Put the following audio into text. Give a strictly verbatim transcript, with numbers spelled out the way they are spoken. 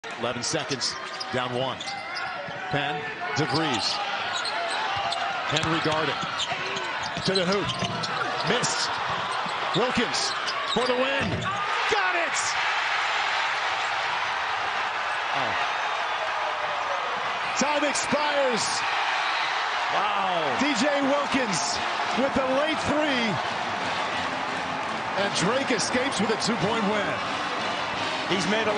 eleven seconds, down one. Penn, DeVries. Henry guarding. To the hoop. Missed. Wilkins for the win. Got it! Oh. Time expires. Wow. D J Wilkins with the late three. And Drake escapes with a two-point win. He's made a